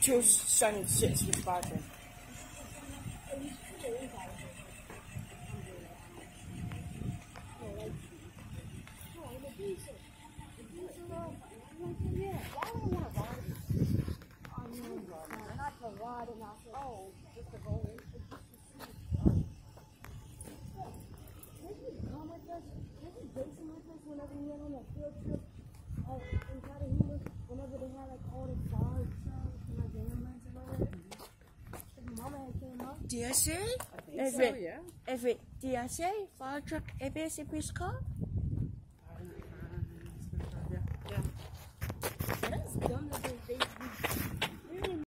Two son sits with the bathroom. Whenever they had like all the fire trucks and like the ambulance and all that. Mama had came up. DSA? DSA? Fire truck, ABS, police car? That's dumb that they